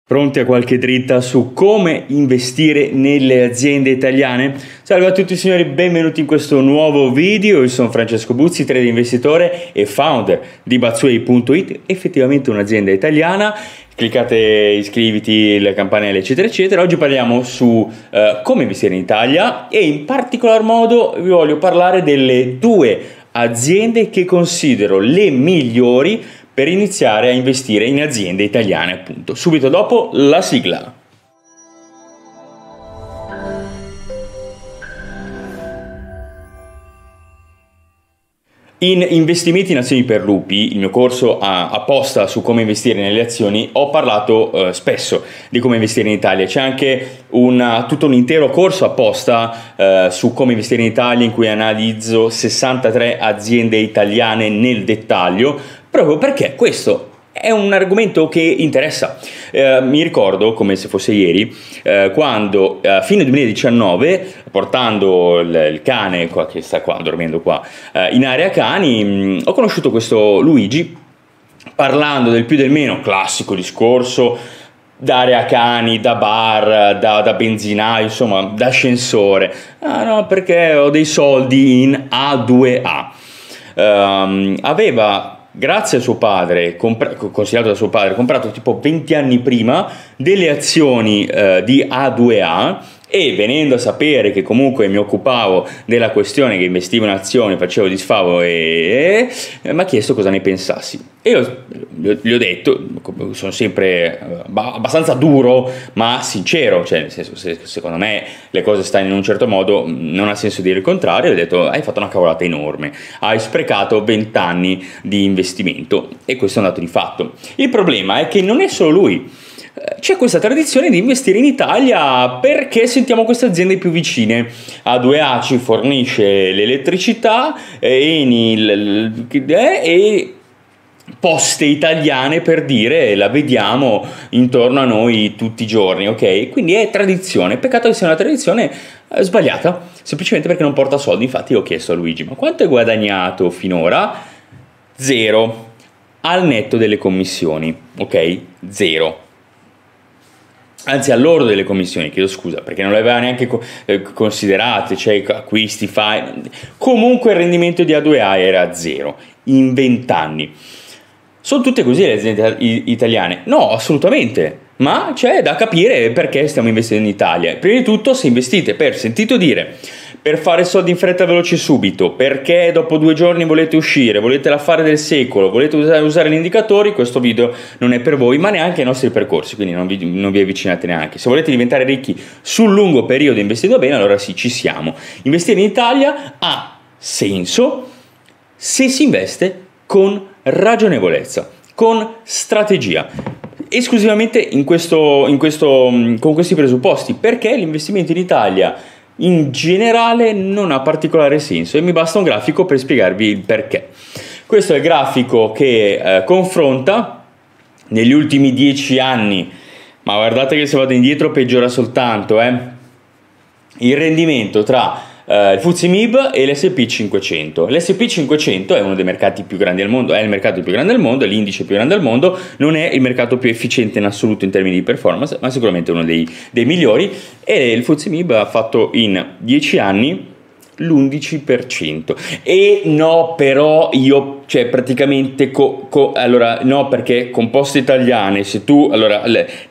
Pronti a qualche dritta su come investire nelle aziende italiane? Salve a tutti signori, benvenuti in questo nuovo video. Io sono Francesco Buzzi, trader investitore e founder di Bazuei.it, effettivamente un'azienda italiana. Cliccate iscriviti, la campanella eccetera eccetera. Oggi parliamo su come investire in Italia e in particolar modo vi voglio parlare delle due aziende che considero le migliori per iniziare a investire in aziende italiane, appunto. Subito dopo la sigla. In Investimenti in azioni per lupi, il mio corso apposta su come investire nelle azioni, ho parlato spesso di come investire in Italia. C'è anche tutto un intero corso apposta su come investire in Italia in cui analizzo 63 aziende italiane nel dettaglio, proprio perché questo è un argomento che interessa. Mi ricordo, come se fosse ieri, quando a fine 2019, portando il cane che sta qua, dormendo qua, in area cani, ho conosciuto questo Luigi, parlando del più del meno, classico discorso, da area cani, da bar, da benzinaio, insomma, da ascensore. Ah no, perché ho dei soldi in A2A. Aveva, grazie a suo padre, consigliato da suo padre, comprato tipo 20 anni prima delle azioni di A2A, e venendo a sapere che comunque mi occupavo della questione, che investivo in azioni, facevo disfavo mi ha chiesto cosa ne pensassi. E io gli ho detto, sono sempre abbastanza duro ma sincero, cioè nel senso, se secondo me le cose stanno in un certo modo non ha senso dire il contrario. Ho detto: hai fatto una cavolata enorme, hai sprecato 20 anni di investimento, e questo è un dato di fatto. Il problema è che non è solo lui. C'è questa tradizione di investire in Italia perché sentiamo queste aziende più vicine. A2A ci fornisce l'elettricità, Enel e Poste Italiane, per dire, la vediamo intorno a noi tutti i giorni, ok? Quindi è tradizione. Peccato che sia una tradizione sbagliata, semplicemente perché non porta soldi. Infatti ho chiesto a Luigi: ma quanto hai guadagnato finora? Zero, al netto delle commissioni, ok? Zero. Anzi, all'ordo delle commissioni, chiedo scusa, perché non le aveva neanche considerate, cioè acquisti, fai. Comunque il rendimento di A2A era zero in 20 anni. Sono tutte così le aziende italiane? No, assolutamente, ma c'è da capire perché stiamo investendo in Italia. Prima di tutto, se investite per sentito dire, per fare soldi in fretta, veloci, subito, perché dopo 2 giorni volete uscire, volete l'affare del secolo, volete usare gli indicatori, questo video non è per voi, ma neanche i nostri percorsi, quindi non vi avvicinate neanche. Se volete diventare ricchi sul lungo periodo investindo bene, allora sì, ci siamo. Investire in Italia ha senso se si investe con ragionevolezza, con strategia, esclusivamente con questi presupposti, perché l'investimento in Italia in generale non ha particolare senso, e mi basta un grafico per spiegarvi il perché. Questo è il grafico che confronta negli ultimi 10 anni, ma guardate che se vado indietro peggiora soltanto, il rendimento tra il FTSE MIB e l'S&P 500. L'S&P 500 è uno dei mercati più grandi al mondo, è il mercato più grande al mondo, è l'indice più grande al mondo, non è il mercato più efficiente in assoluto in termini di performance, ma sicuramente uno dei migliori, e il FTSE MIB ha fatto in 10 anni l'11%. E no, però io, cioè praticamente allora no, perché con Poste Italiane, se tu allora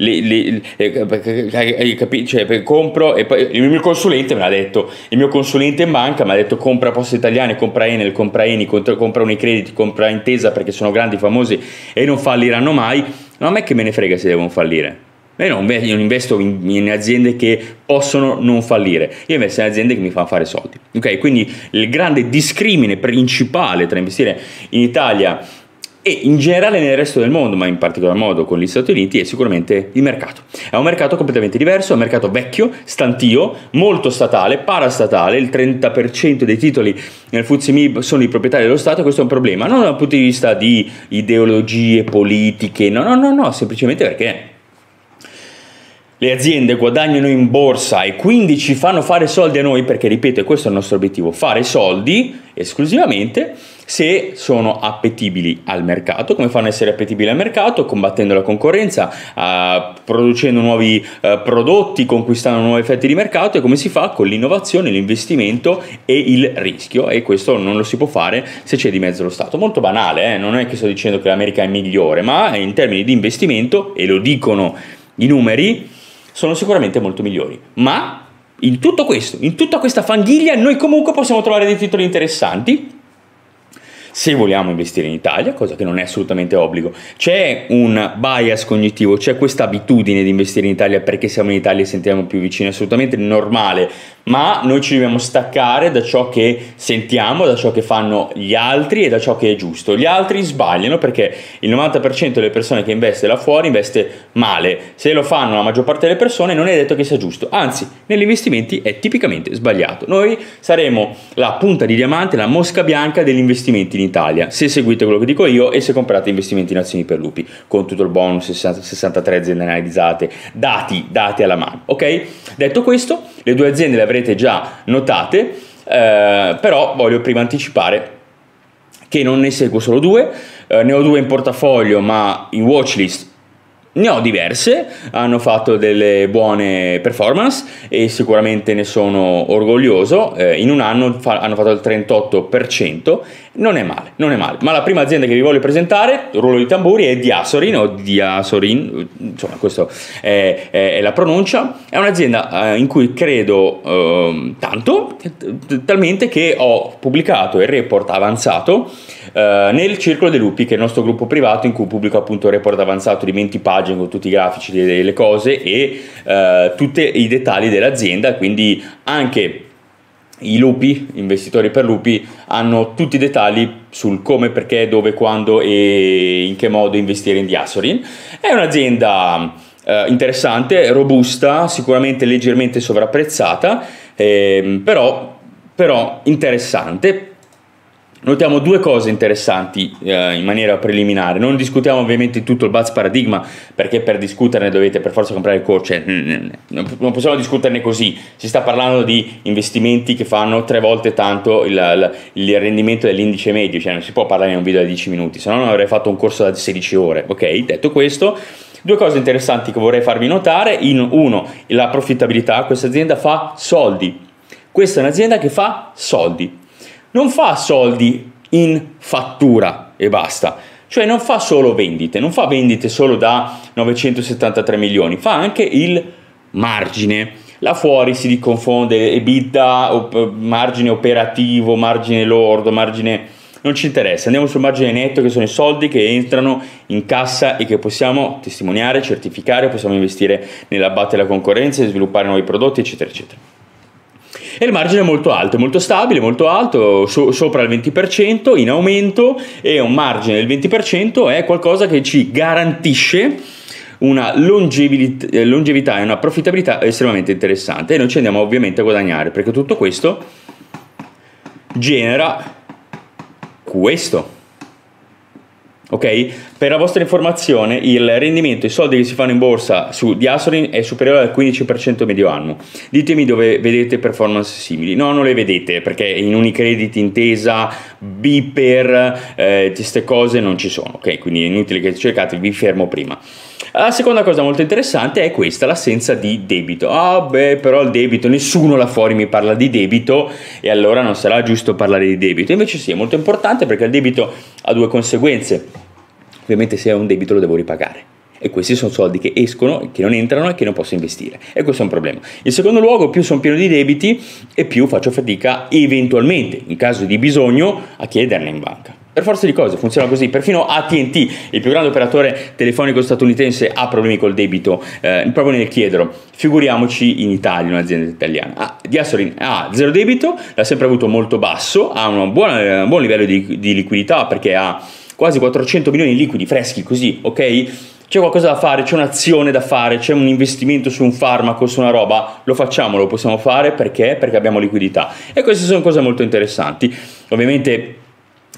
cioè, compro, e poi il mio consulente me l'ha detto, il mio consulente in banca mi ha detto: compra Poste Italiane, compra Enel, compra Eni, compra Unicredit, compra Intesa, perché sono grandi, famosi e non falliranno mai. No, a me che me ne frega se devono fallire. Io non investo in aziende che possono non fallire, io investo in aziende che mi fanno fare soldi, ok? Quindi il grande discrimine principale tra investire in Italia e in generale nel resto del mondo, ma in particolar modo con gli Stati Uniti, è sicuramente il mercato. È un mercato completamente diverso, è un mercato vecchio, stantio, molto statale, parastatale. Il 30% dei titoli nel FTSE MIB sono di proprietà dello Stato. Questo è un problema, non dal punto di vista di ideologie politiche, no, semplicemente perché le aziende guadagnano in borsa e quindi ci fanno fare soldi a noi, perché ripeto, questo è il nostro obiettivo, fare soldi esclusivamente, se sono appetibili al mercato. Come fanno a essere appetibili al mercato? Combattendo la concorrenza, producendo nuovi prodotti, conquistando nuovi effetti di mercato. E come si fa? Con l'innovazione, l'investimento e il rischio, e questo non lo si può fare se c'è di mezzo lo Stato. Molto banale, non è che sto dicendo che l'America è migliore, ma in termini di investimento, e lo dicono i numeri, sono sicuramente molto migliori. Ma in tutto questo, in tutta questa fanghiglia, noi comunque possiamo trovare dei titoli interessanti se vogliamo investire in Italia, cosa che non è assolutamente obbligo. C'è un bias cognitivo, c'è questa abitudine di investire in Italia perché siamo in Italia e sentiamo più vicini, assolutamente normale, ma noi ci dobbiamo staccare da ciò che sentiamo, da ciò che fanno gli altri e da ciò che è giusto. Gli altri sbagliano, perché il 90% delle persone che investe là fuori investe male. Se lo fanno la maggior parte delle persone non è detto che sia giusto, anzi negli investimenti è tipicamente sbagliato. Noi saremo la punta di diamante, la mosca bianca degli investimenti in Italia, se seguite quello che dico io e se comprate investimenti in azioni per lupi, con tutto il bonus, 63 aziende analizzate, dati alla mano, ok? Detto questo, le due aziende le avrete già notate, però voglio prima anticipare che non ne seguo solo due, ne ho due in portafoglio, ma in watchlist ne ho diverse, hanno fatto delle buone performance e sicuramente ne sono orgoglioso. In un anno hanno fatto il 38%, non è male. Ma la prima azienda che vi voglio presentare, rullo di tamburi, è Diasorin, insomma questo è la pronuncia. È un'azienda in cui credo tanto, talmente che ho pubblicato il report avanzato nel Circolo dei Lupi, che è il nostro gruppo privato in cui pubblico appunto il report avanzato di 20 pagine con tutti i grafici delle cose e tutti i dettagli dell'azienda. Quindi anche i lupi, investitori per lupi, hanno tutti i dettagli sul come, perché, dove, quando e in che modo investire in Diasorin. È un'azienda interessante, robusta, sicuramente leggermente sovrapprezzata, però interessante. Notiamo due cose interessanti in maniera preliminare. Non discutiamo ovviamente tutto il Buzz Paradigma, perché per discuterne dovete per forza comprare il corso, non possiamo discuterne così. Si sta parlando di investimenti che fanno 3 volte tanto il rendimento dell'indice medio, cioè non si può parlare in un video da 10 minuti, se no non avrei fatto un corso da 16 ore, ok? Detto questo, due cose interessanti che vorrei farvi notare. Uno, la profittabilità. Questa azienda fa soldi, questa è un'azienda che fa soldi. Non fa soldi in fattura e basta, cioè non fa solo vendite, non fa vendite solo da 973 milioni, fa anche il margine. Là fuori si confonde EBITDA, margine operativo, margine lordo, margine... non ci interessa, andiamo sul margine netto, che sono i soldi che entrano in cassa e che possiamo testimoniare, certificare, possiamo investire nell'abbattere la concorrenza e sviluppare nuovi prodotti, eccetera, eccetera. E il margine è molto alto, molto stabile, molto alto, sopra il 20%, in aumento, e un margine del 20% è qualcosa che ci garantisce una longevità e una profittabilità estremamente interessante, e noi ci andiamo ovviamente a guadagnare, perché tutto questo genera questo. Ok? Per la vostra informazione, il rendimento, i soldi che si fanno in borsa su Diasorin è superiore al 15% medio anno. Ditemi dove vedete performance simili. No, non le vedete, perché in Unicredit, Intesa, Biper, queste cose non ci sono, ok? Quindi è inutile che cercate, vi fermo prima. La seconda cosa molto interessante è questa, l'assenza di debito. Però il debito, nessuno là fuori mi parla di debito, e allora non sarà giusto parlare di debito. Invece sì, è molto importante, perché il debito ha due conseguenze. Ovviamente se ho un debito lo devo ripagare, e questi sono soldi che escono, che non entrano e che non posso investire, e questo è un problema. In secondo luogo, più sono pieno di debiti e più faccio fatica eventualmente, in caso di bisogno, a chiederne in banca. Per forza di cose funziona così. Perfino AT&T, il più grande operatore telefonico statunitense, ha problemi col debito proprio nel chiederlo, figuriamoci in Italia, un'azienda italiana. Diasorin ha zero debito, l'ha sempre avuto molto basso, ha un buon livello di liquidità, perché ha quasi 400 milioni liquidi freschi, così, ok? C'è qualcosa da fare, c'è un'azione da fare, c'è un investimento su un farmaco, su una roba, lo facciamo, lo possiamo fare, perché abbiamo liquidità, e queste sono cose molto interessanti. Ovviamente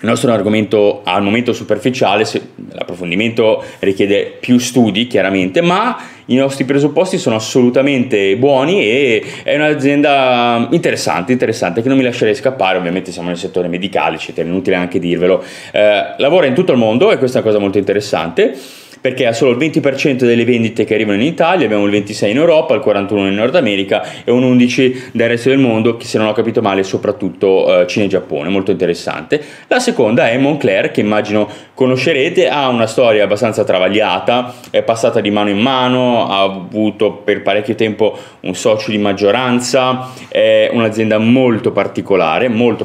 Il nostro è un argomento al momento superficiale, l'approfondimento richiede più studi chiaramente, ma i nostri presupposti sono assolutamente buoni e è un'azienda interessante che non mi lascerei scappare. Ovviamente siamo nel settore medicale, eccetera, è inutile anche dirvelo. Lavora in tutto il mondo e questa è una cosa molto interessante, perché ha solo il 20% delle vendite che arrivano in Italia, abbiamo il 26% in Europa, il 41% in Nord America e un 11% del resto del mondo, che se non ho capito male soprattutto Cina e Giappone, molto interessante. La seconda è Moncler, che immagino conoscerete, ha una storia abbastanza travagliata, è passata di mano in mano, ha avuto per parecchio tempo un socio di maggioranza, è un'azienda molto particolare,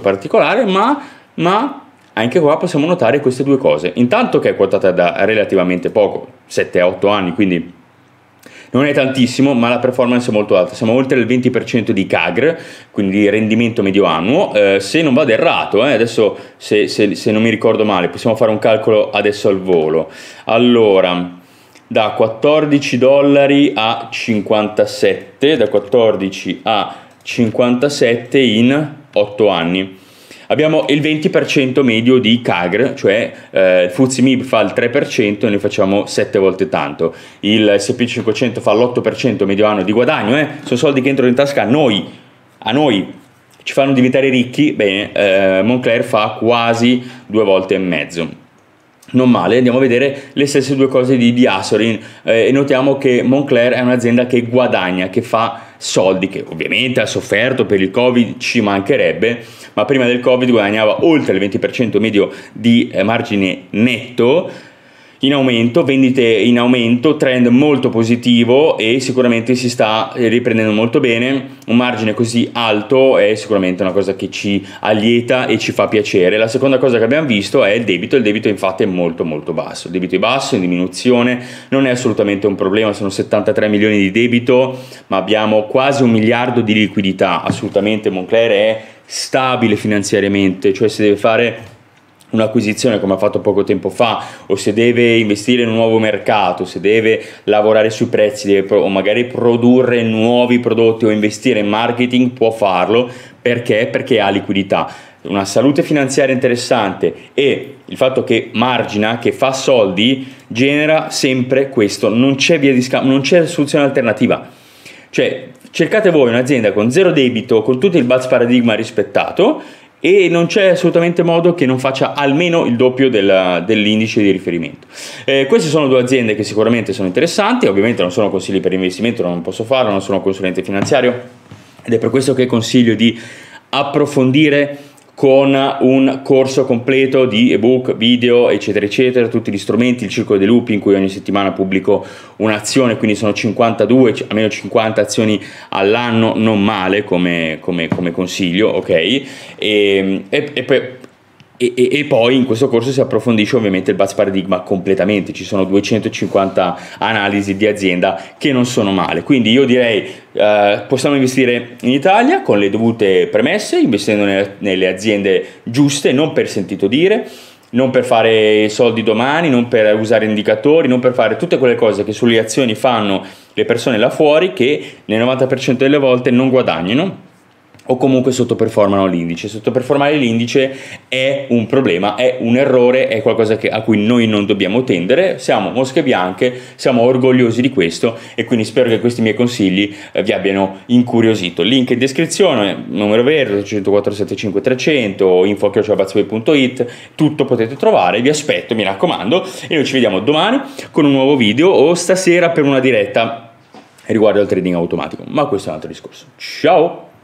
ma anche qua possiamo notare queste due cose. Intanto che è quotata da relativamente poco, 7-8 anni, quindi non è tantissimo, ma la performance è molto alta. Siamo oltre il 20% di CAGR, quindi di rendimento medio annuo. Se non vado errato, adesso se non mi ricordo male, possiamo fare un calcolo adesso al volo. Allora, da 14 dollari a 57, da 14 a 57 in 8 anni. Abbiamo il 20% medio di CAGR, cioè il FTSE MIB fa il 3% e noi facciamo 7 volte tanto. Il S&P 500 fa l'8% medio anno di guadagno, sono soldi che entrano in tasca a noi ci fanno diventare ricchi. Bene, Moncler fa quasi 2 volte e mezzo. Non male. Andiamo a vedere le stesse due cose di Diasorin e notiamo che Moncler è un'azienda che guadagna, che fa soldi, che ovviamente ha sofferto per il Covid, ci mancherebbe, ma prima del Covid guadagnava oltre il 20% medio di margine netto, in aumento, vendite in aumento, trend molto positivo e sicuramente si sta riprendendo molto bene. Un margine così alto è sicuramente una cosa che ci allieta e ci fa piacere. La seconda cosa che abbiamo visto è il debito infatti è molto basso, il debito è basso, in diminuzione, non è assolutamente un problema, sono 73 milioni di debito, ma abbiamo quasi 1 miliardo di liquidità. Assolutamente Moncler è stabile finanziariamente, cioè se deve fare un'acquisizione come ha fatto poco tempo fa, o se deve investire in un nuovo mercato, se deve lavorare sui prezzi, o magari produrre nuovi prodotti o investire in marketing, può farlo. Perché ha liquidità, una salute finanziaria interessante e il fatto che margina, che fa soldi, genera sempre questo. Non c'è via di scampo, non c'è soluzione alternativa. Cioè, cercate voi un'azienda con zero debito, con tutto il Buzz paradigma rispettato, e non c'è assolutamente modo che non faccia almeno il doppio dell'indice di riferimento. Queste sono due aziende che sicuramente sono interessanti. Ovviamente non sono consigli per investimento, non posso farlo, non sono consulente finanziario, ed è per questo che consiglio di approfondire con un corso completo di ebook, video, eccetera, tutti gli strumenti, il circolo dei lupi in cui ogni settimana pubblico un'azione, quindi sono 52, almeno 50 azioni all'anno, non male come consiglio, ok? E poi in questo corso si approfondisce ovviamente il Buzz paradigma completamente. Ci sono 250 analisi di azienda che non sono male, quindi io direi possiamo investire in Italia con le dovute premesse, investendo nelle aziende giuste, non per sentito dire, non per fare soldi domani, non per usare indicatori, non per fare tutte quelle cose che sulle azioni fanno le persone là fuori, che nel 90% delle volte non guadagnano o comunque sottoperformano l'indice. Sottoperformare l'indice è un problema, è un errore, è qualcosa a cui noi non dobbiamo tendere. Siamo mosche bianche, siamo orgogliosi di questo e quindi spero che questi miei consigli vi abbiano incuriosito. Link in descrizione, numero verde 104 75 300, info@bazway.it, tutto potete trovare. Vi aspetto, mi raccomando, e noi ci vediamo domani con un nuovo video o stasera per una diretta riguardo al trading automatico, ma questo è un altro discorso. Ciao!